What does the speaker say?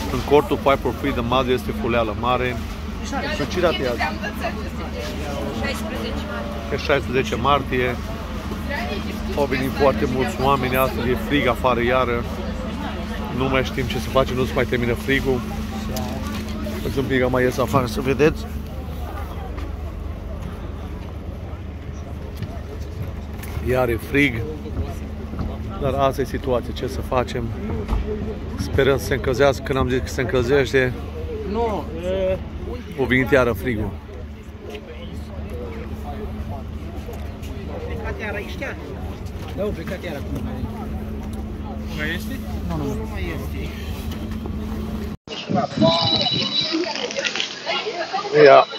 în cortul Fight for Freedom Mall este fuleală mare. Ce dată e azi? 16 martie. Au venit foarte mulți oameni, astăzi e frig afară iară. Nu mai știm ce să facem, nu se mai termină frigul. Un pic mai ies afară să vedeți. Iar e frig. Dar asta e situația, ce să facem? Sperăm să se încălzească, când am zis că se încălzește, o venit iară frigul. Plecat iară aici chiar? Da, au plecat iară. Mai este? Nu mai este. Ia.